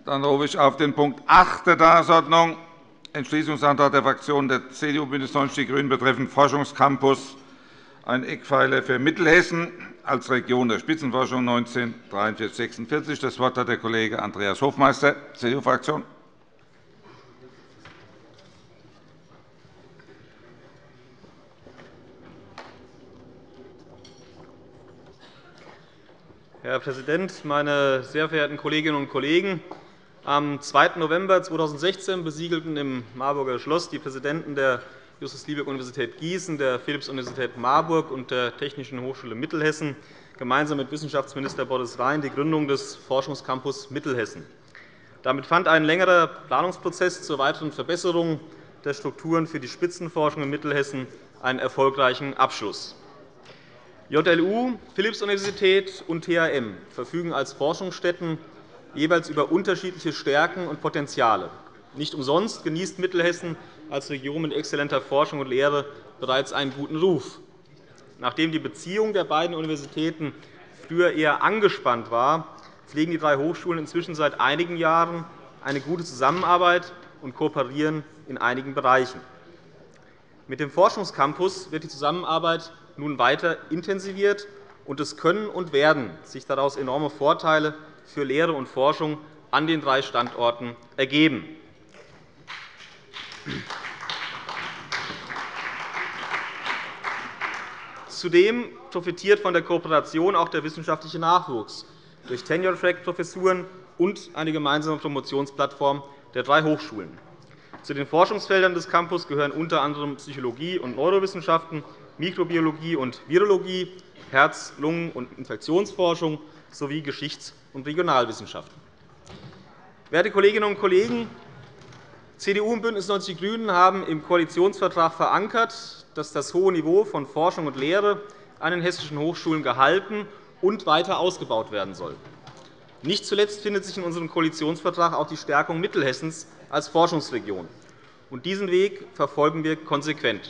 Dann rufe ich auf den Punkt 8 der Tagesordnung, Entschließungsantrag der Fraktionen der CDU, BÜNDNIS 90 die GRÜNEN betreffend Forschungscampus, ein Eckpfeiler für Mittelhessen als Region der Spitzenforschung 1943-46. Das Wort hat der Kollege Andreas Hofmeister, CDU-Fraktion. Herr Präsident, meine sehr verehrten Kolleginnen und Kollegen! Am 2. November 2016 besiegelten im Marburger Schloss die Präsidenten der Justus-Liebig-Universität Gießen, der Philipps-Universität Marburg und der Technischen Hochschule Mittelhessen gemeinsam mit Wissenschaftsminister Boris Rhein die Gründung des Forschungscampus Mittelhessen. Damit fand ein längerer Planungsprozess zur weiteren Verbesserung der Strukturen für die Spitzenforschung in Mittelhessen einen erfolgreichen Abschluss. JLU, Philipps-Universität und THM verfügen als Forschungsstätten jeweils über unterschiedliche Stärken und Potenziale. Nicht umsonst genießt Mittelhessen als Region mit exzellenter Forschung und Lehre bereits einen guten Ruf. Nachdem die Beziehung der beiden Universitäten früher eher angespannt war, pflegen die drei Hochschulen inzwischen seit einigen Jahren eine gute Zusammenarbeit und kooperieren in einigen Bereichen. Mit dem Forschungscampus wird die Zusammenarbeit nun weiter intensiviert, und es können und werden sich daraus enorme Vorteile für Lehre und Forschung an den drei Standorten ergeben. Zudem profitiert von der Kooperation auch der wissenschaftliche Nachwuchs durch Tenure-Track-Professuren und eine gemeinsame Promotionsplattform der drei Hochschulen. Zu den Forschungsfeldern des Campus gehören unter anderem Psychologie und Neurowissenschaften, Mikrobiologie und Virologie, Herz-, Lungen- und Infektionsforschung sowie Geschichts- und Regionalwissenschaften. Werte Kolleginnen und Kollegen, CDU und BÜNDNIS 90 die GRÜNEN haben im Koalitionsvertrag verankert, dass das hohe Niveau von Forschung und Lehre an den hessischen Hochschulen gehalten und weiter ausgebaut werden soll. Nicht zuletzt findet sich in unserem Koalitionsvertrag auch die Stärkung Mittelhessens als Forschungsregion. Diesen Weg verfolgen wir konsequent.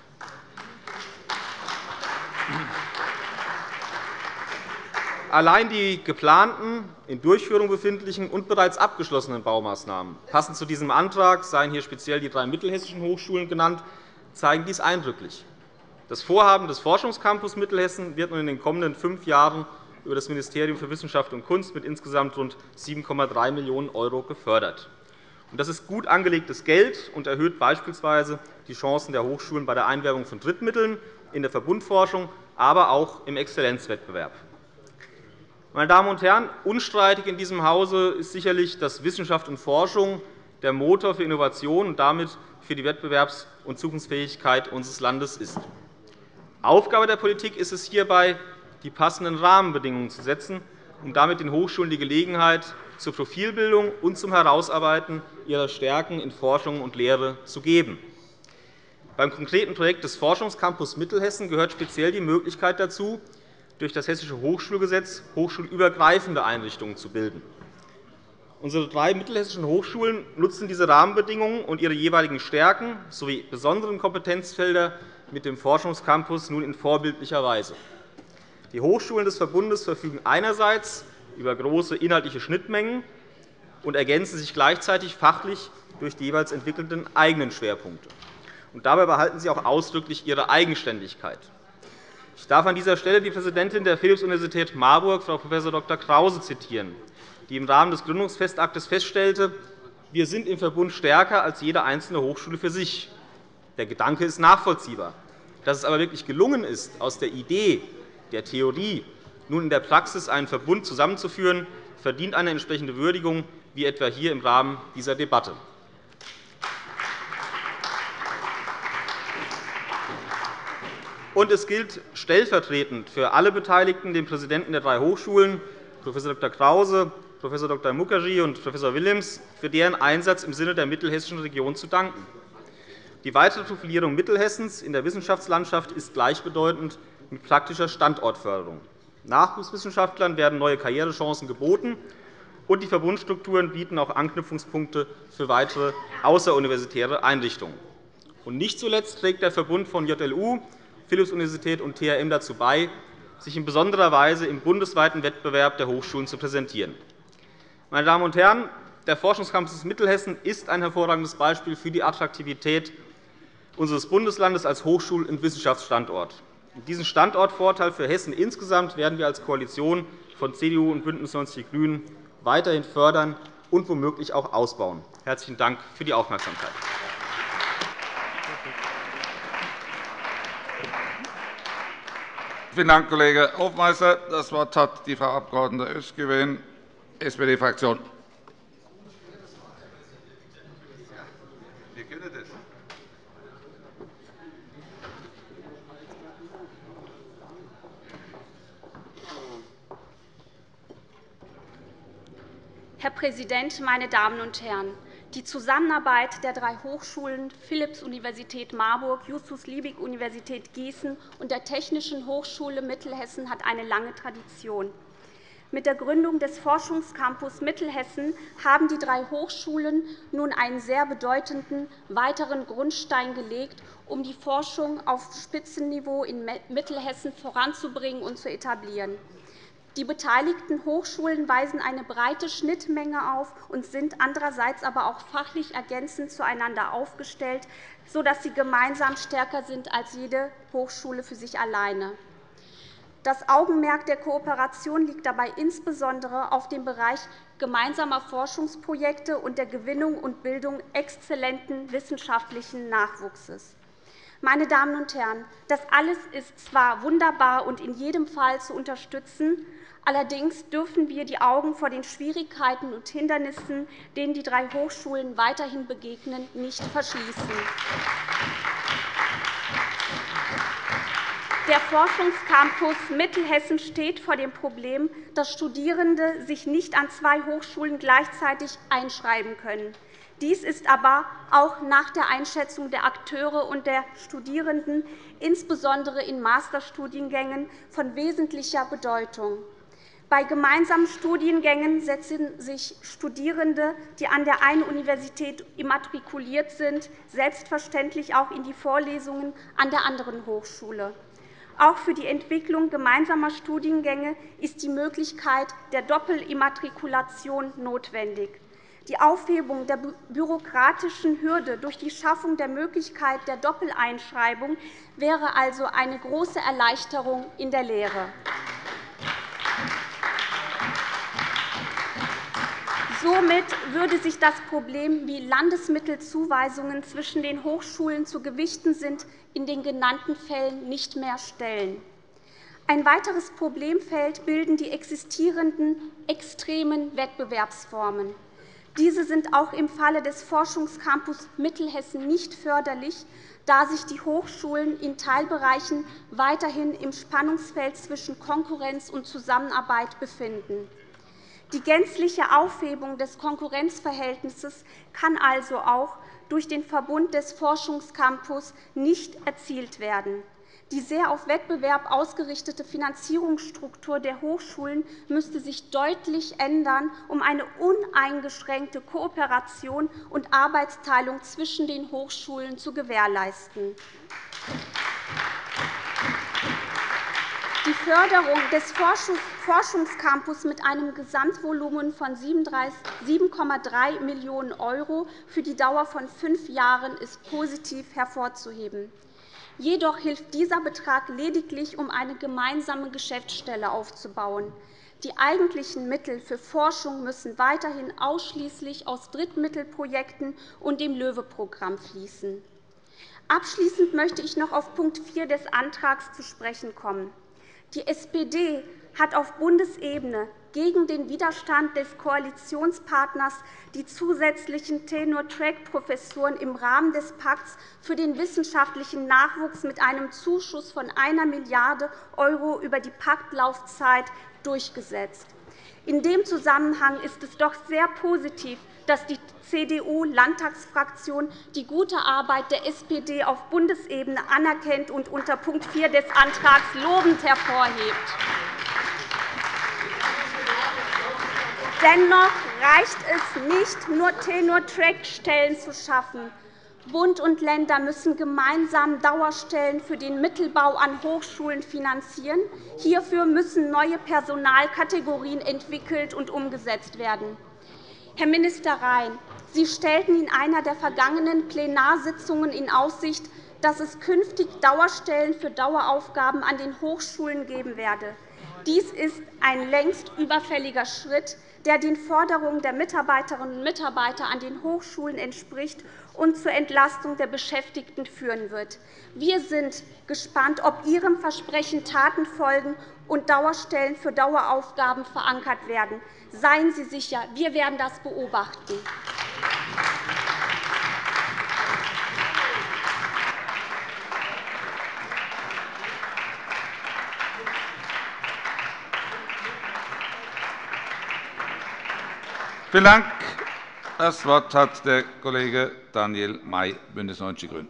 Allein die geplanten, in Durchführung befindlichen und bereits abgeschlossenen Baumaßnahmen, passend zu diesem Antrag seien hier speziell die drei mittelhessischen Hochschulen genannt, zeigen dies eindrücklich. Das Vorhaben des Forschungscampus Mittelhessen wird nun in den kommenden 5 Jahren über das Ministerium für Wissenschaft und Kunst mit insgesamt rund 7,3 Millionen € gefördert. Das ist gut angelegtes Geld und erhöht beispielsweise die Chancen der Hochschulen bei der Einwerbung von Drittmitteln in der Verbundforschung, aber auch im Exzellenzwettbewerb. Meine Damen und Herren, unstreitig in diesem Hause ist sicherlich, dass Wissenschaft und Forschung der Motor für Innovation und damit für die Wettbewerbs- und Zukunftsfähigkeit unseres Landes ist. Aufgabe der Politik ist es hierbei, die passenden Rahmenbedingungen zu setzen, um damit den Hochschulen die Gelegenheit zur Profilbildung und zum Herausarbeiten ihrer Stärken in Forschung und Lehre zu geben. Beim konkreten Projekt des Forschungscampus Mittelhessen gehört speziell die Möglichkeit dazu, durch das Hessische Hochschulgesetz hochschulübergreifende Einrichtungen zu bilden. Unsere drei mittelhessischen Hochschulen nutzen diese Rahmenbedingungen und ihre jeweiligen Stärken sowie besonderen Kompetenzfelder mit dem Forschungscampus nun in vorbildlicher Weise. Die Hochschulen des Verbundes verfügen einerseits über große inhaltliche Schnittmengen und ergänzen sich gleichzeitig fachlich durch die jeweils entwickelten eigenen Schwerpunkte. Dabei behalten sie auch ausdrücklich ihre Eigenständigkeit. Ich darf an dieser Stelle die Präsidentin der Philipps-Universität Marburg, Frau Prof. Dr. Krause, zitieren, die im Rahmen des Gründungsfestaktes feststellte, wir sind im Verbund stärker als jede einzelne Hochschule für sich. Der Gedanke ist nachvollziehbar. Dass es aber wirklich gelungen ist, aus der Idee, der Theorie nun in der Praxis einen Verbund zusammenzuführen, verdient eine entsprechende Würdigung, wie etwa hier im Rahmen dieser Debatte. Und es gilt stellvertretend für alle Beteiligten, den Präsidenten der drei Hochschulen, Prof. Dr. Krause, Prof. Dr. Mukherjee und Prof. Willems, für deren Einsatz im Sinne der mittelhessischen Region zu danken. Die weitere Profilierung Mittelhessens in der Wissenschaftslandschaft ist gleichbedeutend mit praktischer Standortförderung. Nachwuchswissenschaftlern werden neue Karrierechancen geboten, und die Verbundstrukturen bieten auch Anknüpfungspunkte für weitere außeruniversitäre Einrichtungen. Und nicht zuletzt trägt der Verbund von JLU, Philipps-Universität und THM dazu bei, sich in besonderer Weise im bundesweiten Wettbewerb der Hochschulen zu präsentieren. Meine Damen und Herren, Der Forschungscampus Mittelhessen ist ein hervorragendes Beispiel für die Attraktivität unseres Bundeslandes als Hochschul- und Wissenschaftsstandort. Diesen Standortvorteil für Hessen insgesamt werden wir als Koalition von CDU und BÜNDNIS 90 die GRÜNEN weiterhin fördern und womöglich auch ausbauen. Herzlichen Dank für die Aufmerksamkeit. Vielen Dank, Kollege Hofmeister. Das Wort hat die Frau Abg. Özgüven, SPD-Fraktion. Herr Präsident, meine Damen und Herren! Die Zusammenarbeit der 3 Hochschulen Philipps-Universität Marburg, Justus-Liebig-Universität Gießen und der Technischen Hochschule Mittelhessen hat eine lange Tradition. Mit der Gründung des Forschungscampus Mittelhessen haben die 3 Hochschulen nun einen sehr bedeutenden weiteren Grundstein gelegt, um die Forschung auf Spitzenniveau in Mittelhessen voranzubringen und zu etablieren. Die beteiligten Hochschulen weisen eine breite Schnittmenge auf und sind andererseits aber auch fachlich ergänzend zueinander aufgestellt, sodass sie gemeinsam stärker sind als jede Hochschule für sich alleine. Das Augenmerk der Kooperation liegt dabei insbesondere auf dem Bereich gemeinsamer Forschungsprojekte und der Gewinnung und Bildung exzellenten wissenschaftlichen Nachwuchses. Meine Damen und Herren, das alles ist zwar wunderbar und in jedem Fall zu unterstützen, allerdings dürfen wir die Augen vor den Schwierigkeiten und Hindernissen, denen die 3 Hochschulen weiterhin begegnen, nicht verschließen. Der Forschungscampus Mittelhessen steht vor dem Problem, dass Studierende sich nicht an 2 Hochschulen gleichzeitig einschreiben können. Dies ist aber auch nach der Einschätzung der Akteure und der Studierenden, insbesondere in Masterstudiengängen, von wesentlicher Bedeutung. Bei gemeinsamen Studiengängen setzen sich Studierende, die an der einen Universität immatrikuliert sind, selbstverständlich auch in die Vorlesungen an der anderen Hochschule. Auch für die Entwicklung gemeinsamer Studiengänge ist die Möglichkeit der Doppelimmatrikulation notwendig. Die Aufhebung der bürokratischen Hürde durch die Schaffung der Möglichkeit der Doppeleinschreibung wäre also eine große Erleichterung in der Lehre. Somit würde sich das Problem, wie Landesmittelzuweisungen zwischen den Hochschulen zu gewichten sind, in den genannten Fällen nicht mehr stellen. Ein weiteres Problemfeld bilden die existierenden extremen Wettbewerbsformen. Diese sind auch im Falle des Forschungscampus Mittelhessen nicht förderlich, da sich die Hochschulen in Teilbereichen weiterhin im Spannungsfeld zwischen Konkurrenz und Zusammenarbeit befinden. Die gänzliche Aufhebung des Konkurrenzverhältnisses kann also auch durch den Verbund des Forschungscampus nicht erzielt werden. Die sehr auf Wettbewerb ausgerichtete Finanzierungsstruktur der Hochschulen müsste sich deutlich ändern, um eine uneingeschränkte Kooperation und Arbeitsteilung zwischen den Hochschulen zu gewährleisten. Die Förderung des Forschungscampus mit einem Gesamtvolumen von 7,3 Millionen € für die Dauer von 5 Jahren ist positiv hervorzuheben. Jedoch hilft dieser Betrag lediglich, um eine gemeinsame Geschäftsstelle aufzubauen. Die eigentlichen Mittel für Forschung müssen weiterhin ausschließlich aus Drittmittelprojekten und dem LOEWE-Programm fließen. Abschließend möchte ich noch auf Punkt 4 des Antrags zu sprechen kommen. Die SPD hat auf Bundesebene gegen den Widerstand des Koalitionspartners die zusätzlichen Tenure-Track-Professuren im Rahmen des Pakts für den wissenschaftlichen Nachwuchs mit einem Zuschuss von 1 Milliarde € über die Paktlaufzeit durchgesetzt. In dem Zusammenhang ist es doch sehr positiv, dass die CDU-Landtagsfraktion die gute Arbeit der SPD auf Bundesebene anerkennt und unter Punkt 4 des Antrags lobend hervorhebt. Dennoch reicht es nicht, nur Tenure-Track-Stellen zu schaffen. Bund und Länder müssen gemeinsam Dauerstellen für den Mittelbau an Hochschulen finanzieren. Hierfür müssen neue Personalkategorien entwickelt und umgesetzt werden. Herr Minister Rhein, Sie stellten in einer der vergangenen Plenarsitzungen in Aussicht, dass es künftig Dauerstellen für Daueraufgaben an den Hochschulen geben werde. Dies ist ein längst überfälliger Schritt, der den Forderungen der Mitarbeiterinnen und Mitarbeiter an den Hochschulen entspricht und zur Entlastung der Beschäftigten führen wird. Wir sind gespannt, ob Ihrem Versprechen Taten folgen und Dauerstellen für Daueraufgaben verankert werden. Seien Sie sicher, wir werden das beobachten. Vielen Dank. Das Wort hat der Kollege Daniel May, BÜNDNIS 90 die GRÜNEN.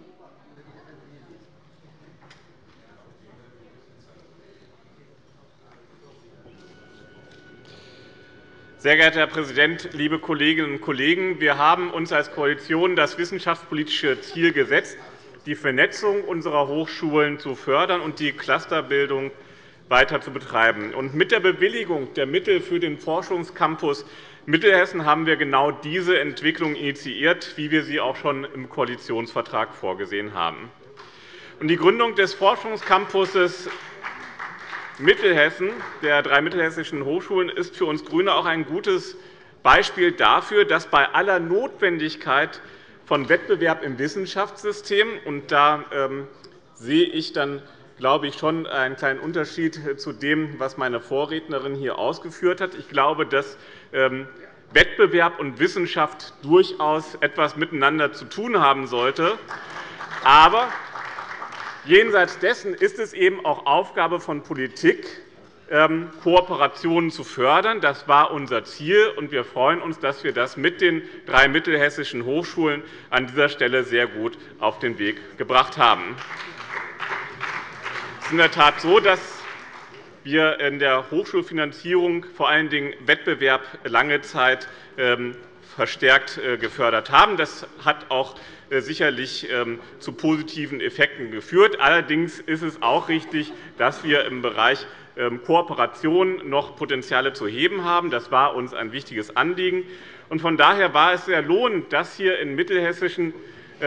Sehr geehrter Herr Präsident, liebe Kolleginnen und Kollegen! Wir haben uns als Koalition das wissenschaftspolitische Ziel gesetzt, die Vernetzung unserer Hochschulen zu fördern und die Clusterbildung weiter zu betreiben. Mit der Bewilligung der Mittel für den Forschungscampus Mittelhessen haben wir genau diese Entwicklung initiiert, wie wir sie auch schon im Koalitionsvertrag vorgesehen haben. Die Gründung des Forschungscampuses Mittelhessen, der 3 mittelhessischen Hochschulen, ist für uns GRÜNE auch ein gutes Beispiel dafür, dass bei aller Notwendigkeit von Wettbewerb im Wissenschaftssystem – und da sehe ich dann, glaube ich, schon einen kleinen Unterschied zu dem, was meine Vorrednerin hier ausgeführt hat. Ich glaube, dass Wettbewerb und Wissenschaft durchaus etwas miteinander zu tun haben sollte. Aber jenseits dessen ist es eben auch Aufgabe von Politik, Kooperationen zu fördern. Das war unser Ziel, und wir freuen uns, dass wir das mit den 3 mittelhessischen Hochschulen an dieser Stelle sehr gut auf den Weg gebracht haben. Es ist in der Tat so, dass wir in der Hochschulfinanzierung vor allen Dingen Wettbewerb lange Zeit verstärkt gefördert haben. Das hat auch sicherlich zu positiven Effekten geführt. Allerdings ist es auch richtig, dass wir im Bereich Kooperation noch Potenziale zu heben haben. Das war uns ein wichtiges Anliegen. Von daher war es sehr lohnend, dass hier im mittelhessischen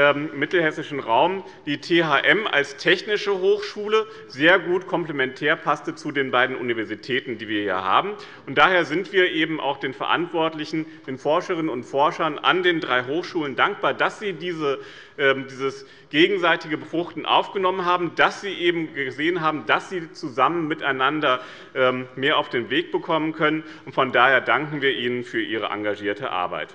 Raum die THM als technische Hochschule sehr gut komplementär passte zu den beiden Universitäten, die wir hier haben. Daher sind wir eben auch den Verantwortlichen, den Forscherinnen und Forschern an den 3 Hochschulen dankbar, dass sie dieses gegenseitige Befruchten aufgenommen haben, dass sie eben gesehen haben, dass sie zusammen miteinander mehr auf den Weg bekommen können. Von daher danken wir Ihnen für Ihre engagierte Arbeit.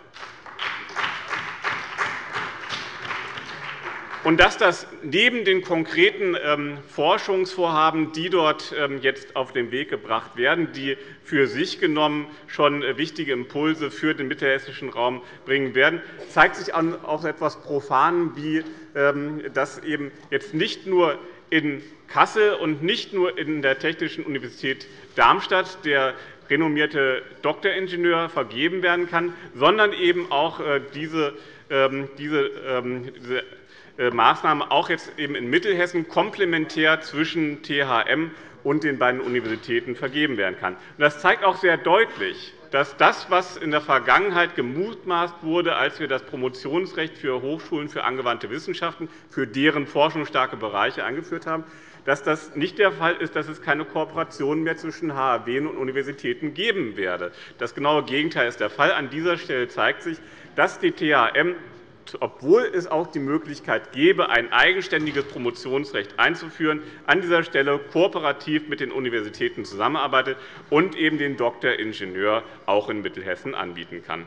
Und dass das neben den konkreten Forschungsvorhaben, die dort jetzt auf den Weg gebracht werden, die für sich genommen schon wichtige Impulse für den mittelhessischen Raum bringen werden, zeigt sich auch etwas Profanem, wie das eben jetzt nicht nur in Kassel und nicht nur in der Technischen Universität Darmstadt der renommierte Doktoringenieur vergeben werden kann, sondern eben auch diese Maßnahme auch jetzt eben in Mittelhessen komplementär zwischen THM und den beiden Universitäten vergeben werden kann. Das zeigt auch sehr deutlich, dass das, was in der Vergangenheit gemutmaßt wurde, als wir das Promotionsrecht für Hochschulen für angewandte Wissenschaften für deren forschungsstarke Bereiche eingeführt haben, dass das nicht der Fall ist, dass es keine Kooperation mehr zwischen HAW und Universitäten geben werde. Das genaue Gegenteil ist der Fall. An dieser Stelle zeigt sich, dass die THM, obwohl es auch die Möglichkeit gäbe, ein eigenständiges Promotionsrecht einzuführen, an dieser Stelle kooperativ mit den Universitäten zusammenarbeitet und eben den Doktoringenieur auch in Mittelhessen anbieten kann.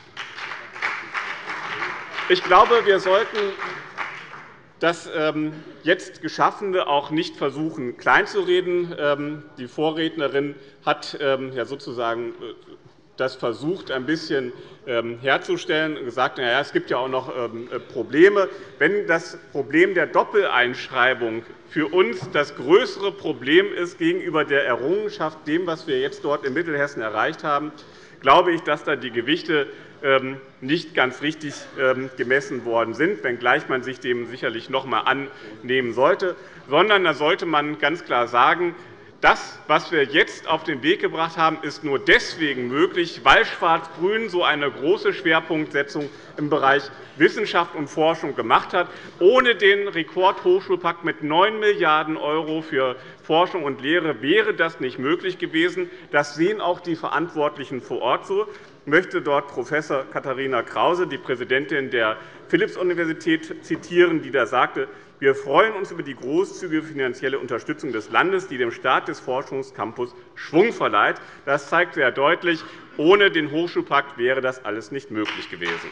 Ich glaube, wir sollten das jetzt Geschaffene auch nicht versuchen, kleinzureden. Die Vorrednerin hat sozusagen das versucht, ein bisschen herzustellen und gesagt, es gibt ja auch noch Probleme. Wenn das Problem der Doppeleinschreibung für uns das größere Problem ist gegenüber der Errungenschaft, dem, was wir jetzt dort in Mittelhessen erreicht haben, glaube ich, dass da die Gewichte nicht ganz richtig gemessen worden sind, wenngleich man sich dem sicherlich noch einmal annehmen sollte, sondern da sollte man ganz klar sagen, Das, was wir jetzt auf den Weg gebracht haben, ist nur deswegen möglich, weil Schwarz-Grün so eine große Schwerpunktsetzung im Bereich Wissenschaft und Forschung gemacht hat. Ohne den Rekordhochschulpakt mit 9 Milliarden € für Forschung und Lehre wäre das nicht möglich gewesen. Das sehen auch die Verantwortlichen vor Ort so. Ich möchte dort Prof. Katharina Krause, die Präsidentin der Philipps-Universität, zitieren, die da sagte: Wir freuen uns über die großzügige finanzielle Unterstützung des Landes, die dem Start des Forschungscampus Schwung verleiht. Das zeigt sehr deutlich, ohne den Hochschulpakt wäre das alles nicht möglich gewesen.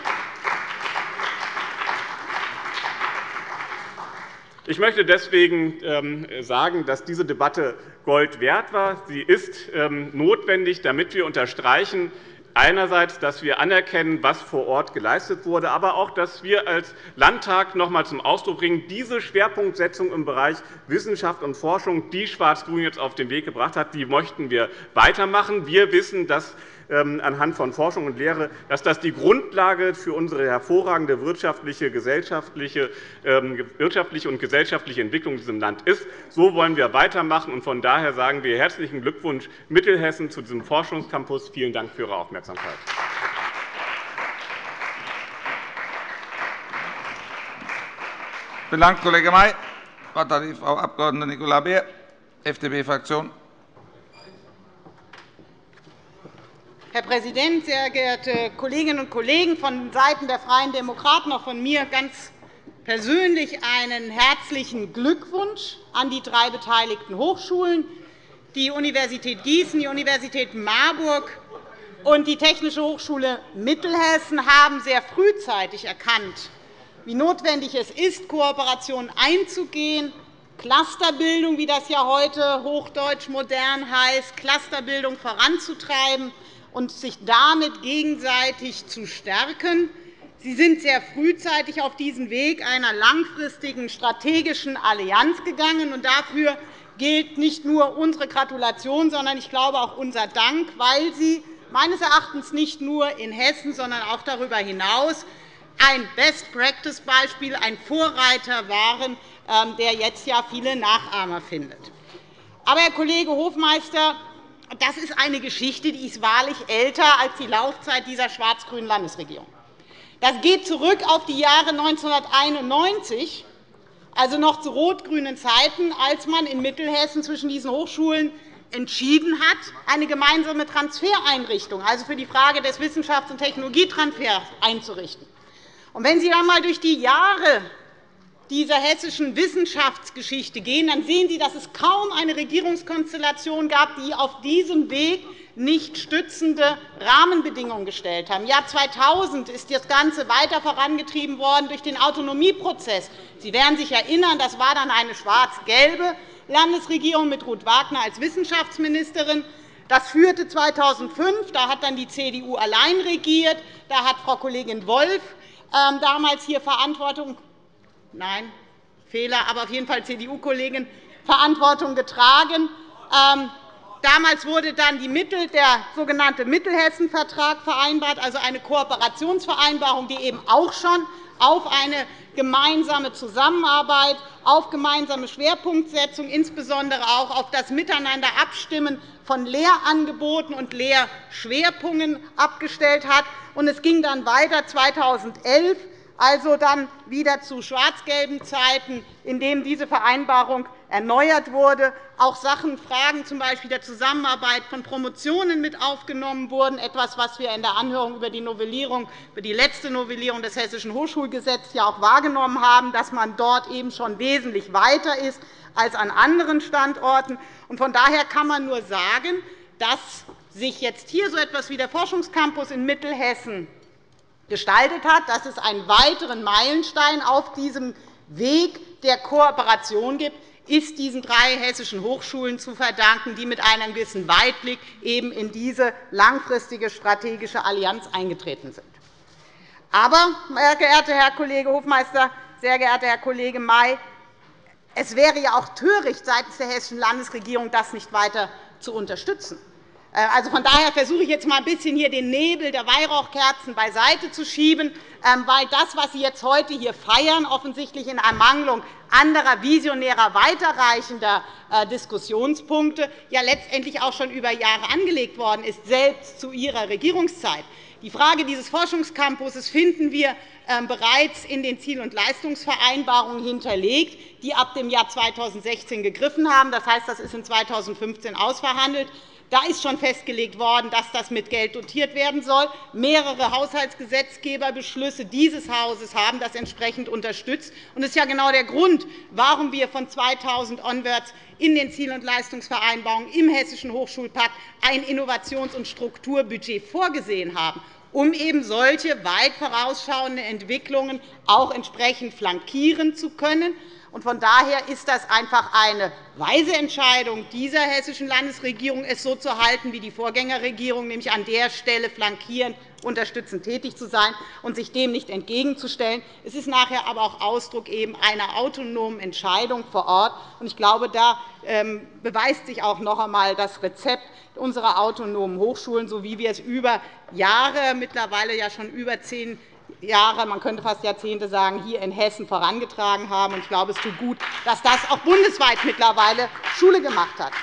Ich möchte deswegen sagen, dass diese Debatte Gold wert war. Sie ist notwendig, damit wir unterstreichen, einerseits, dass wir anerkennen, was vor Ort geleistet wurde, aber auch, dass wir als Landtag noch einmal zum Ausdruck bringen, diese Schwerpunktsetzung im Bereich Wissenschaft und Forschung, die Schwarz-Grün jetzt auf den Weg gebracht hat, die möchten wir weitermachen. Wir wissen, dass anhand von Forschung und Lehre, dass das die Grundlage für unsere hervorragende wirtschaftliche und gesellschaftliche Entwicklung in diesem Land ist. So wollen wir weitermachen. Von daher sagen wir herzlichen Glückwunsch Mittelhessen zu diesem Forschungscampus. Vielen Dank für Ihre Aufmerksamkeit. Vielen Dank, Kollege May. Das Wort hat die Frau Abg. Nicola Beer, FDP-Fraktion. Herr Präsident, sehr geehrte Kolleginnen und Kollegen! Von Seiten der Freien Demokraten auch von mir ganz persönlich einen herzlichen Glückwunsch an die 3 beteiligten Hochschulen. Die Universität Gießen, die Universität Marburg und die Technische Hochschule Mittelhessen haben sehr frühzeitig erkannt, wie notwendig es ist, Kooperationen einzugehen, Clusterbildung, wie das ja heute hochdeutsch modern heißt, Clusterbildung voranzutreiben und sich damit gegenseitig zu stärken. Sie sind sehr frühzeitig auf diesen Weg einer langfristigen strategischen Allianz gegangen. Dafür gilt nicht nur unsere Gratulation, sondern ich glaube auch unser Dank, weil Sie meines Erachtens nicht nur in Hessen, sondern auch darüber hinaus ein Best-Practice-Beispiel, ein Vorreiter waren, der jetzt ja viele Nachahmer findet. Aber, Herr Kollege Hofmeister, das ist eine Geschichte, die ist wahrlich älter als die Laufzeit dieser schwarz-grünen Landesregierung. Das geht zurück auf die Jahre 1991, also noch zu rot-grünen Zeiten, als man in Mittelhessen zwischen diesen Hochschulen entschieden hat, eine gemeinsame Transfereinrichtung, also für die Frage des Wissenschafts- und Technologietransfers, einzurichten. Und wenn Sie dann einmal durch die Jahre dieser hessischen Wissenschaftsgeschichte gehen, dann sehen Sie, dass es kaum eine Regierungskonstellation gab, die auf diesem Weg nicht stützende Rahmenbedingungen gestellt haben. Im Jahr 2000 ist das Ganze weiter vorangetrieben worden durch den Autonomieprozess. Sie werden sich erinnern, das war dann eine schwarz-gelbe Landesregierung mit Ruth Wagner als Wissenschaftsministerin. Das führte 2005, da hat dann die CDU allein regiert, da hat Frau Kollegin Wolff damals hier Verantwortung Nein, Fehler, aber auf jeden Fall CDU-Kollegin Verantwortung getragen. Damals wurde dann der sogenannte Mittelhessen-Vertrag vereinbart, also eine Kooperationsvereinbarung, die eben auch schon auf eine gemeinsame Zusammenarbeit, auf gemeinsame Schwerpunktsetzung, insbesondere auch auf das Miteinander abstimmen von Lehrangeboten und Lehrschwerpunkten abgestellt hat. Es ging dann weiter 2011, also dann wieder zu schwarz-gelben Zeiten, in denen diese Vereinbarung erneuert wurde. Auch Fragen z.B. der Zusammenarbeit von Promotionen mit aufgenommen wurden, etwas, was wir in der Anhörung über die letzte Novellierung des Hessischen Hochschulgesetzes ja auch wahrgenommen haben, dass man dort eben schon wesentlich weiter ist als an anderen Standorten. Von daher kann man nur sagen, dass sich jetzt hier so etwas wie der Forschungscampus in Mittelhessen gestaltet hat, dass es einen weiteren Meilenstein auf diesem Weg der Kooperation gibt, ist diesen 3 hessischen Hochschulen zu verdanken, die mit einem gewissen Weitblick eben in diese langfristige strategische Allianz eingetreten sind. Aber, sehr geehrter Herr Kollege Hofmeister, sehr geehrter Herr Kollege May, es wäre ja auch töricht seitens der Hessischen Landesregierung, das nicht weiter zu unterstützen. Also von daher versuche ich jetzt mal ein bisschen hier den Nebel der Weihrauchkerzen beiseite zu schieben, weil das, was Sie jetzt heute hier feiern, offensichtlich in Ermangelung anderer visionärer, weiterreichender Diskussionspunkte ja letztendlich auch schon über Jahre angelegt worden ist, selbst zu Ihrer Regierungszeit. Die Frage dieses Forschungscampus finden wir bereits in den Ziel- und Leistungsvereinbarungen hinterlegt, die ab dem Jahr 2016 gegriffen haben. Das heißt, das ist in 2015 ausverhandelt. Da ist schon festgelegt worden, dass das mit Geld dotiert werden soll. Mehrere Haushaltsgesetzgeberbeschlüsse dieses Hauses haben das entsprechend unterstützt. Das ist ja genau der Grund, warum wir von 2000 onwards in den Ziel- und Leistungsvereinbarungen im Hessischen Hochschulpakt ein Innovations- und Strukturbudget vorgesehen haben, um eben solche weit vorausschauenden Entwicklungen auch entsprechend flankieren zu können. Von daher ist das einfach eine weise Entscheidung dieser Hessischen Landesregierung, es so zu halten wie die Vorgängerregierung, nämlich an der Stelle flankierend, unterstützend tätig zu sein und sich dem nicht entgegenzustellen. Es ist nachher aber auch Ausdruck eben einer autonomen Entscheidung vor Ort. Ich glaube, da beweist sich auch noch einmal das Rezept unserer autonomen Hochschulen, so wie wir es über Jahre, mittlerweile ja schon über 10 Jahre, man könnte fast Jahrzehnte sagen, hier in Hessen vorangetragen haben. Ich glaube, es tut gut, dass das auch bundesweit mittlerweile Schule gemacht hat.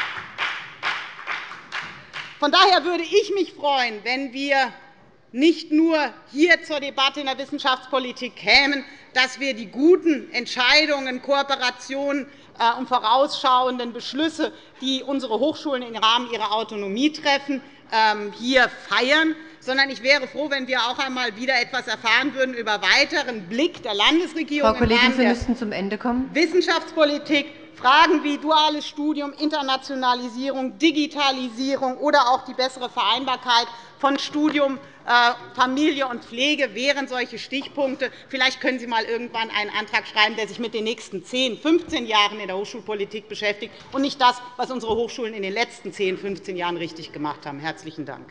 Von daher würde ich mich freuen, wenn wir nicht nur hier zur Debatte in der Wissenschaftspolitik kämen, dass wir die guten Entscheidungen, Kooperationen und vorausschauenden Beschlüsse, die unsere Hochschulen im Rahmen ihrer Autonomie treffen, hier feiern, sondern ich wäre froh, wenn wir auch einmal wieder etwas erfahren würden über weiteren Blick der Landesregierung Frau Kollegin, Sie müssten zum Ende kommen. Wissenschaftspolitik, Fragen wie duales Studium, Internationalisierung, Digitalisierung oder auch die bessere Vereinbarkeit von Studium, Familie und Pflege wären solche Stichpunkte. Vielleicht können Sie einmal irgendwann einen Antrag schreiben, der sich mit den nächsten 10, 15 Jahren in der Hochschulpolitik beschäftigt, und nicht das, was unsere Hochschulen in den letzten 10, 15 Jahren richtig gemacht haben. Herzlichen Dank.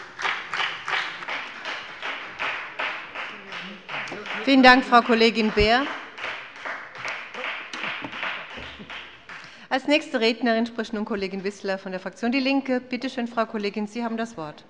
Vielen Dank, Frau Kollegin Beer. Als nächste Rednerin spricht nun Kollegin Wissler von der Fraktion DIE LINKE. Bitte schön, Frau Kollegin, Sie haben das Wort.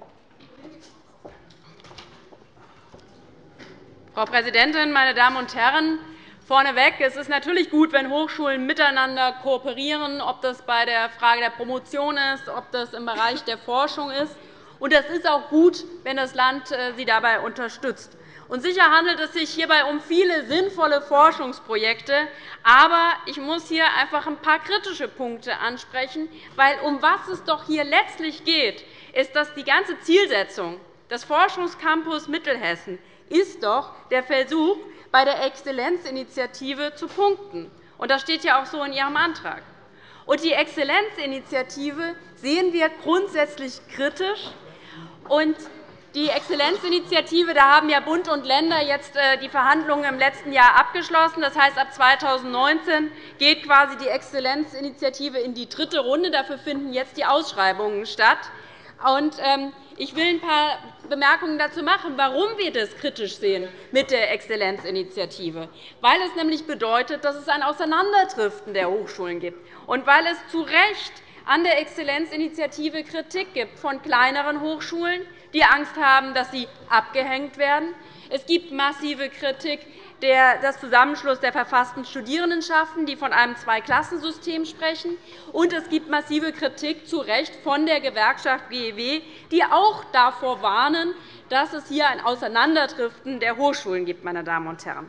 Frau Präsidentin, meine Damen und Herren! Vorneweg, es ist natürlich gut, wenn Hochschulen miteinander kooperieren, ob das bei der Frage der Promotion ist, ob das im Bereich der Forschung ist. Und es ist auch gut, wenn das Land sie dabei unterstützt. Und sicher handelt es sich hierbei um viele sinnvolle Forschungsprojekte. Aber ich muss hier einfach ein paar kritische Punkte ansprechen. Weil um was es doch hier letztlich geht, ist, dass die ganze Zielsetzung des Forschungscampus Mittelhessen ist doch der Versuch, bei der Exzellenzinitiative zu punkten. Und das steht ja auch so in Ihrem Antrag. Und die Exzellenzinitiative sehen wir grundsätzlich kritisch. Und die Exzellenzinitiative, da haben ja Bund und Länder jetzt die Verhandlungen im letzten Jahr abgeschlossen. Das heißt, ab 2019 geht quasi die Exzellenzinitiative in die 3. Runde. Dafür finden jetzt die Ausschreibungen statt. Ich will ein paar Bemerkungen dazu machen, warum wir das kritisch sehen mit der Exzellenzinitiative. Weil es nämlich bedeutet, dass es ein Auseinanderdriften der Hochschulen gibt und weil es zu Recht an der Exzellenzinitiative Kritik gibt von kleineren Hochschulen, die Angst haben, dass sie abgehängt werden. Es gibt massive Kritik des Zusammenschlusses der verfassten Studierendenschaften, die von einem Zweiklassensystem sprechen. Und es gibt massive Kritik, zu Recht, von der Gewerkschaft GEW, die auch davor warnen, dass es hier ein Auseinanderdriften der Hochschulen gibt. Meine Damen und Herren.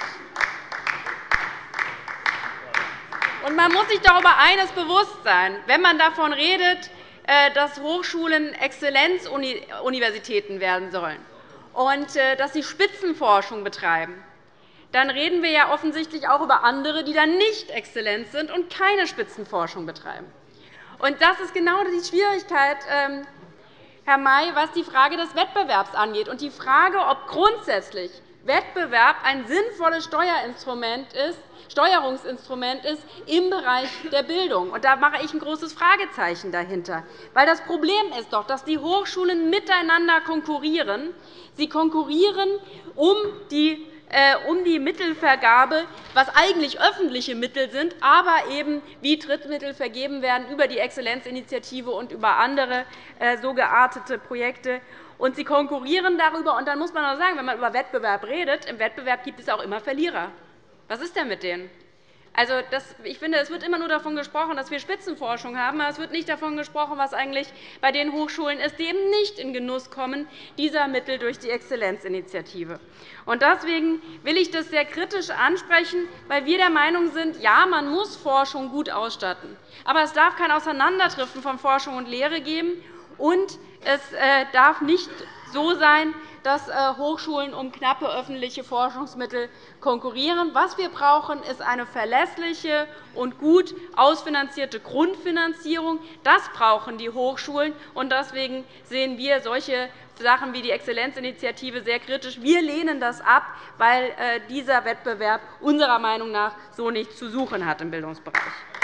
Und man muss sich darüber eines bewusst sein, wenn man davon redet, dass Hochschulen Exzellenzuniversitäten werden sollen und dass sie Spitzenforschung betreiben, dann reden wir ja offensichtlich auch über andere, die dann nicht exzellent sind und keine Spitzenforschung betreiben. Und das ist genau die Schwierigkeit, Herr May, was die Frage des Wettbewerbs angeht und die Frage, ob grundsätzlich Wettbewerb ein sinnvolles Steuerungsinstrument ist im Bereich der Bildung. Und da mache ich ein großes Fragezeichen dahinter. Weil das Problem ist doch, dass die Hochschulen miteinander konkurrieren. Sie konkurrieren um die um die Mittelvergabe, was eigentlich öffentliche Mittel sind, aber eben wie Drittmittel vergeben werden über die Exzellenzinitiative und über andere so geartete Projekte. Und sie konkurrieren darüber. Und dann muss man auch sagen, wenn man über Wettbewerb redet, im Wettbewerb gibt es auch immer Verlierer. Was ist denn mit denen? Also, ich finde, es wird immer nur davon gesprochen, dass wir Spitzenforschung haben, aber es wird nicht davon gesprochen, was eigentlich bei den Hochschulen ist, die eben nicht in Genuss kommen dieser Mittel durch die Exzellenzinitiative. Deswegen will ich das sehr kritisch ansprechen, weil wir der Meinung sind, ja, man muss Forschung gut ausstatten. Aber es darf kein Auseinanderdriften von Forschung und Lehre geben, und es darf nicht so sein, dass Hochschulen um knappe öffentliche Forschungsmittel konkurrieren. Was wir brauchen, ist eine verlässliche und gut ausfinanzierte Grundfinanzierung. Das brauchen die Hochschulen. Deswegen sehen wir solche Sachen wie die Exzellenzinitiative sehr kritisch. Wir lehnen das ab, weil dieser Wettbewerb unserer Meinung nach so nichts zu suchen hat im Bildungsbereich.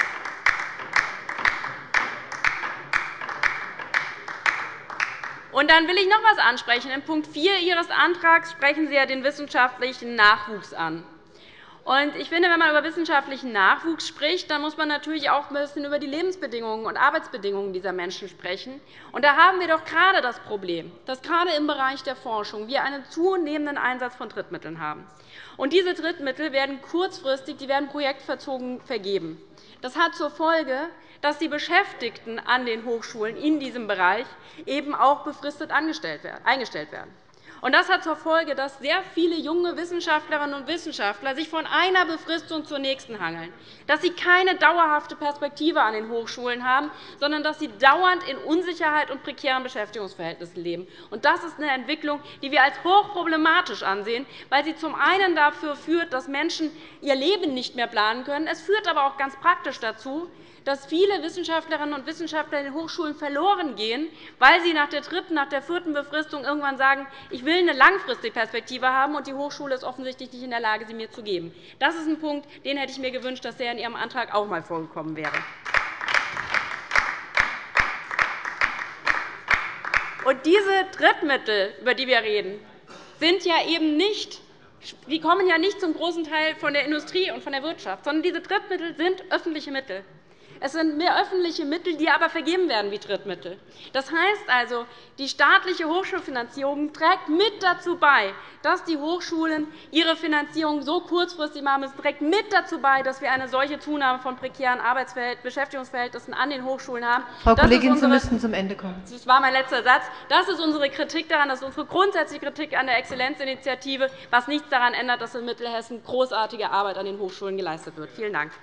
Und dann will ich noch etwas ansprechen. In Punkt 4 Ihres Antrags sprechen Sie ja den wissenschaftlichen Nachwuchs an. Ich finde, wenn man über wissenschaftlichen Nachwuchs spricht, dann muss man natürlich auch ein bisschen über die Lebensbedingungen und Arbeitsbedingungen dieser Menschen sprechen. Und da haben wir doch gerade das Problem, dass gerade im Bereich der Forschung wir einen zunehmenden Einsatz von Drittmitteln haben. Und diese Drittmittel werden kurzfristig, die werden projektverzogen vergeben. Das hat zur Folge, dass die Beschäftigten an den Hochschulen in diesem Bereich eben auch befristet eingestellt werden. Das hat zur Folge, dass sehr viele junge Wissenschaftlerinnen und Wissenschaftler sich von einer Befristung zur nächsten hangeln, dass sie keine dauerhafte Perspektive an den Hochschulen haben, sondern dass sie dauernd in Unsicherheit und prekären Beschäftigungsverhältnissen leben. Das ist eine Entwicklung, die wir als hochproblematisch ansehen, weil sie zum einen dafür führt, dass Menschen ihr Leben nicht mehr planen können. Es führt aber auch ganz praktisch dazu, dass viele Wissenschaftlerinnen und Wissenschaftler in den Hochschulen verloren gehen, weil sie nach der dritten, nach der vierten Befristung irgendwann sagen, ich will eine langfristige Perspektive haben, und die Hochschule ist offensichtlich nicht in der Lage, sie mir zu geben. Das ist ein Punkt, den hätte ich mir gewünscht, dass der in Ihrem Antrag auch einmal vorgekommen wäre. Und diese Drittmittel, über die wir reden, sind ja eben nicht, die kommen ja nicht zum großen Teil von der Industrie und von der Wirtschaft, sondern diese Drittmittel sind öffentliche Mittel. Es sind mehr öffentliche Mittel, die aber vergeben werden wie Drittmittel. Das heißt also, die staatliche Hochschulfinanzierung trägt mit dazu bei, dass die Hochschulen ihre Finanzierung so kurzfristig machen. Es trägt mit dazu bei, dass wir eine solche Zunahme von prekären Beschäftigungsverhältnissen an den Hochschulen haben. Frau Kollegin, Sie müssen zum Ende kommen. Das war mein letzter Satz. Das ist unsere Kritik daran. Das ist unsere grundsätzliche Kritik an der Exzellenzinitiative, was nichts daran ändert, dass in Mittelhessen großartige Arbeit an den Hochschulen geleistet wird. Vielen Dank.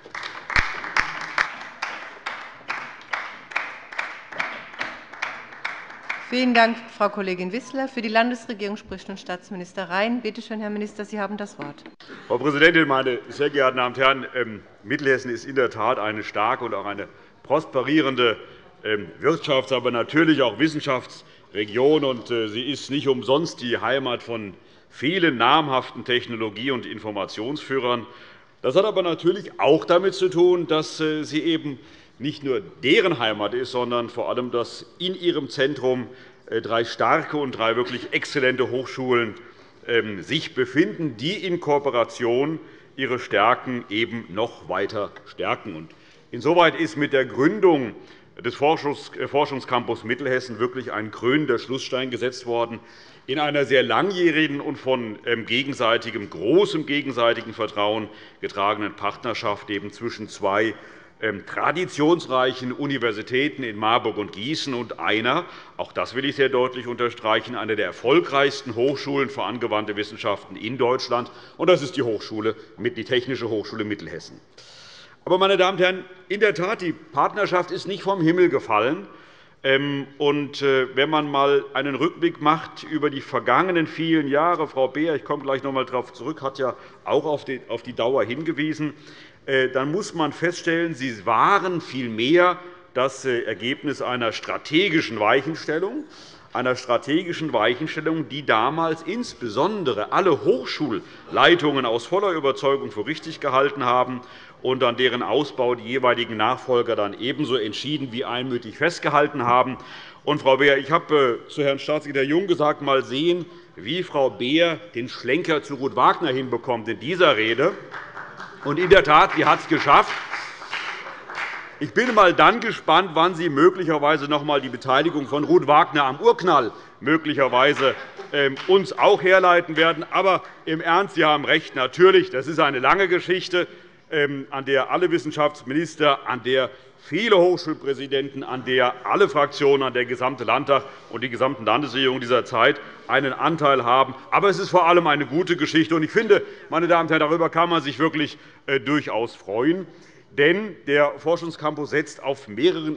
Vielen Dank, Frau Kollegin Wissler. Für die Landesregierung spricht nun Staatsminister Rhein. Bitte schön, Herr Minister, Sie haben das Wort. Frau Präsidentin, meine sehr geehrten Damen und Herren! Mittelhessen ist in der Tat eine starke und auch eine prosperierende Wirtschafts-, aber natürlich auch Wissenschaftsregion. Und sie ist nicht umsonst die Heimat von vielen namhaften Technologie- und Informationsführern. Das hat aber natürlich auch damit zu tun, dass sie eben nicht nur deren Heimat ist, sondern vor allem, dass in ihrem Zentrum 3 starke und 3 wirklich exzellente Hochschulen sich befinden, die in Kooperation ihre Stärken eben noch weiter stärken. Insoweit ist mit der Gründung des Forschungscampus Mittelhessen wirklich ein krönender Schlussstein gesetzt worden in einer sehr langjährigen und von großem gegenseitigem Vertrauen getragenen Partnerschaft eben zwischen 2 traditionsreichen Universitäten in Marburg und Gießen und einer, auch das will ich sehr deutlich unterstreichen, einer der erfolgreichsten Hochschulen für angewandte Wissenschaften in Deutschland, und das ist die Technische Hochschule Mittelhessen. Aber, meine Damen und Herren, in der Tat, die Partnerschaft ist nicht vom Himmel gefallen. Und wenn man einmal einen Rückblick macht über die vergangenen vielen Jahre, Frau Beer, ich komme gleich noch einmal darauf zurück, hat ja auch auf die Dauer hingewiesen, dann muss man feststellen, sie waren vielmehr das Ergebnis einer strategischen Weichenstellung, die damals insbesondere alle Hochschulleitungen aus voller Überzeugung für richtig gehalten haben und an deren Ausbau die jeweiligen Nachfolger dann ebenso entschieden wie einmütig festgehalten haben. Und, Frau Beer, ich habe zu Herrn Staatssekretär Jung gesagt, mal sehen, wie Frau Beer den Schlenker zu Ruth Wagner hinbekommt in dieser Rede. Und in der Tat, sie hat es geschafft. Ich bin mal dann gespannt, wann Sie möglicherweise noch einmal die Beteiligung von Ruth Wagner am Urknall möglicherweise uns auch herleiten werden. Aber im Ernst, Sie haben recht, natürlich, das ist eine lange Geschichte, an der alle Wissenschaftsminister, an der viele Hochschulpräsidenten, an der alle Fraktionen, an der gesamte Landtag und die gesamten Landesregierungen dieser Zeit einen Anteil haben. Aber es ist vor allem eine gute Geschichte. Ich finde, meine Damen und Herren, darüber kann man sich wirklich durchaus freuen. Denn der Forschungscampus setzt auf mehreren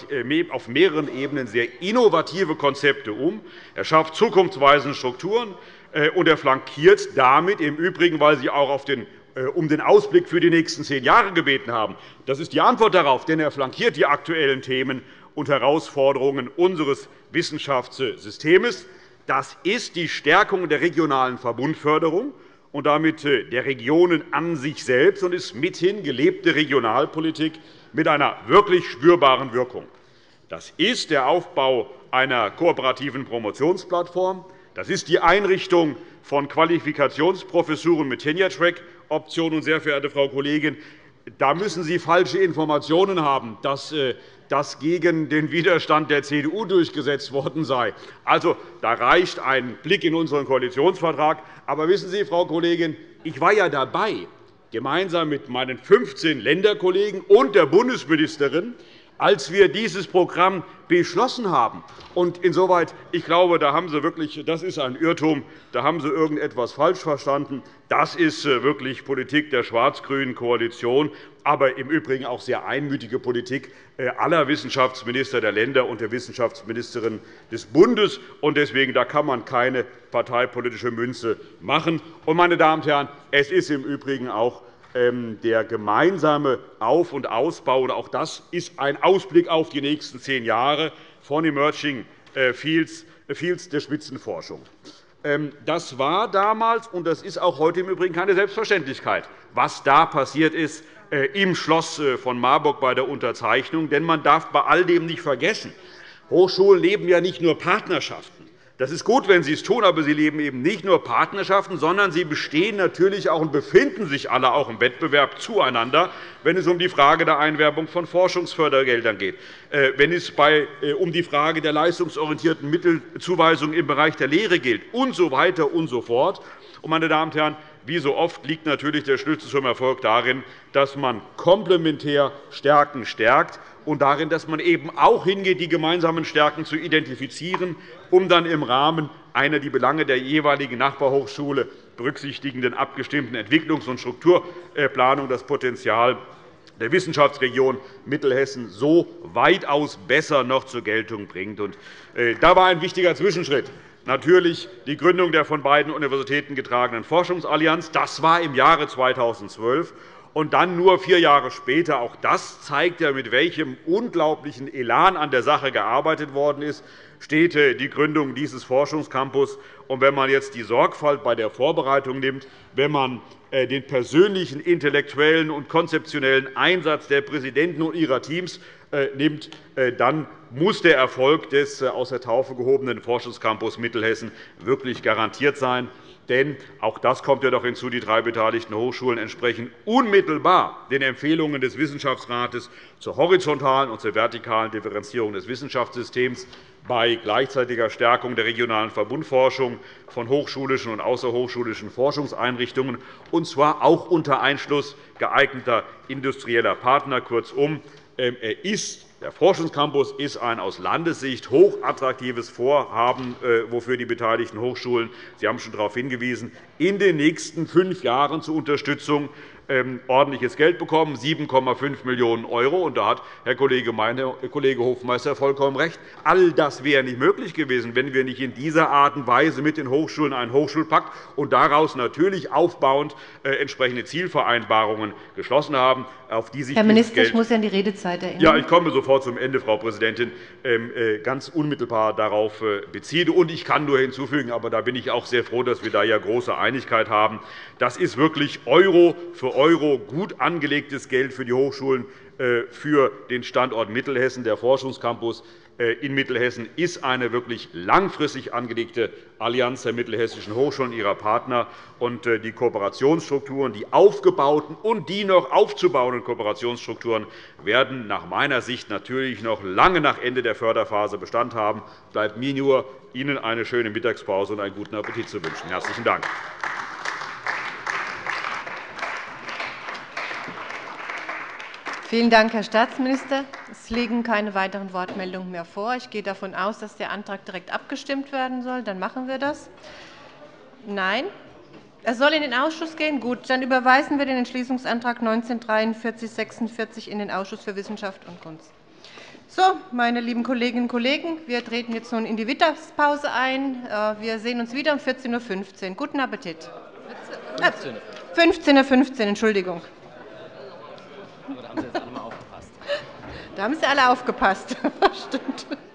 Ebenen sehr innovative Konzepte um. Er schafft zukunftsweisende Strukturen, und er flankiert damit im Übrigen, weil Sie auch um den Ausblick für die nächsten 10 Jahre gebeten haben. Das ist die Antwort darauf, denn er flankiert die aktuellen Themen und Herausforderungen unseres Wissenschaftssystems. Das ist die Stärkung der regionalen Verbundförderung und damit der Regionen an sich selbst und ist mithin gelebte Regionalpolitik mit einer wirklich spürbaren Wirkung. Das ist der Aufbau einer kooperativen Promotionsplattform. Das ist die Einrichtung von Qualifikationsprofessuren mit Tenure-Track-Optionen. Und, sehr verehrte Frau Kollegin, da müssen Sie falsche Informationen haben, dass das gegen den Widerstand der CDU durchgesetzt worden sei. Also, da reicht ein Blick in unseren Koalitionsvertrag. Aber wissen Sie, Frau Kollegin, ich war ja dabei, gemeinsam mit meinen 15 Länderkollegen und der Bundesministerin, als wir dieses Programm beschlossen haben. Insoweit, ich glaube, da haben Sie wirklich, das ist ein Irrtum, da haben Sie irgendetwas falsch verstanden. Das ist wirklich Politik der schwarz-grünen Koalition, aber im Übrigen auch sehr einmütige Politik aller Wissenschaftsminister der Länder und der Wissenschaftsministerin des Bundes. Deswegen da kann man keine parteipolitische Münze machen. Meine Damen und Herren, es ist im Übrigen auch der gemeinsame Auf- und Ausbau, und auch das ist ein Ausblick auf die nächsten 10 Jahre von Emerging Fields der Spitzenforschung. Das war damals, und das ist auch heute im Übrigen keine Selbstverständlichkeit, was da passiert ist im Schloss von Marburg bei der Unterzeichnung. Denn man darf bei all dem nicht vergessen, Hochschulen leben ja nicht nur Partnerschaften. Das ist gut, wenn Sie es tun, aber Sie leben eben nicht nur Partnerschaften, sondern sie bestehen natürlich auch und befinden sich alle auch im Wettbewerb zueinander, wenn es um die Frage der Einwerbung von Forschungsfördergeldern geht, wenn es um die Frage der leistungsorientierten Mittelzuweisung im Bereich der Lehre geht, und so weiter und so fort. Meine Damen und Herren, wie so oft liegt natürlich der Schlüssel zum Erfolg darin, dass man komplementär Stärken stärkt und darin, dass man eben auch hingeht, die gemeinsamen Stärken zu identifizieren, um dann im Rahmen einer die Belange der jeweiligen Nachbarhochschule berücksichtigenden abgestimmten Entwicklungs- und Strukturplanung das Potenzial der Wissenschaftsregion Mittelhessen so weitaus besser noch zur Geltung bringt. Da war ein wichtiger Zwischenschritt natürlich die Gründung der von beiden Universitäten getragenen Forschungsallianz. Das war im Jahre 2012. Und dann nur 4 Jahre später, auch das zeigt ja, mit welchem unglaublichen Elan an der Sache gearbeitet worden ist, steht die Gründung dieses Forschungscampus. Und wenn man jetzt die Sorgfalt bei der Vorbereitung nimmt, wenn man den persönlichen, intellektuellen und konzeptionellen Einsatz der Präsidenten und ihrer Teams nimmt, dann muss der Erfolg des aus der Taufe gehobenen Forschungscampus Mittelhessen wirklich garantiert sein. Denn auch das kommt ja doch hinzu, die 3 beteiligten Hochschulen entsprechen unmittelbar den Empfehlungen des Wissenschaftsrates zur horizontalen und zur vertikalen Differenzierung des Wissenschaftssystems bei gleichzeitiger Stärkung der regionalen Verbundforschung von hochschulischen und außerhochschulischen Forschungseinrichtungen, und zwar auch unter Einschluss geeigneter industrieller Partner. Kurzum, der Forschungscampus ist ein aus Landessicht hochattraktives Vorhaben, wofür die beteiligten Hochschulen, Sie haben schon darauf hingewiesen, in den nächsten 5 Jahren zur Unterstützung ordentliches Geld bekommen, 7,5 Millionen €. Da hat Herr Kollege Hofmeister vollkommen recht. All das wäre nicht möglich gewesen, wenn wir nicht in dieser Art und Weise mit den Hochschulen einen Hochschulpakt und daraus natürlich aufbauend entsprechende Zielvereinbarungen geschlossen haben, auf die sich Herr Minister, ich muss Sie an die Redezeit erinnern. Ja, ich komme sofort zum Ende, Frau Präsidentin, ganz unmittelbar darauf bezieht. Und ich kann nur hinzufügen, aber da bin ich auch sehr froh, dass wir da ja große Einigkeit haben. Das ist wirklich Euro für € gut angelegtes Geld für die Hochschulen, für den Standort Mittelhessen. Der Forschungscampus in Mittelhessen ist eine wirklich langfristig angelegte Allianz der mittelhessischen Hochschulen und ihrer Partner. Die Kooperationsstrukturen, die aufgebauten und die noch aufzubauenden Kooperationsstrukturen werden nach meiner Sicht natürlich noch lange nach Ende der Förderphase Bestand haben. Es bleibt mir nur, Ihnen eine schöne Mittagspause und einen guten Appetit zu wünschen. Herzlichen Dank. Vielen Dank, Herr Staatsminister. Es liegen keine weiteren Wortmeldungen mehr vor. Ich gehe davon aus, dass der Antrag direkt abgestimmt werden soll. Dann machen wir das. Nein? Er soll in den Ausschuss gehen? Gut, dann überweisen wir den Entschließungsantrag 194346 in den Ausschuss für Wissenschaft und Kunst. So, meine lieben Kolleginnen und Kollegen, wir treten jetzt nun in die Mittagspause ein. Wir sehen uns wieder um 14:15 Uhr. Guten Appetit. 15:15 Uhr, Entschuldigung. Da haben Sie jetzt alle mal aufgepasst. Da haben Sie alle aufgepasst. Stimmt.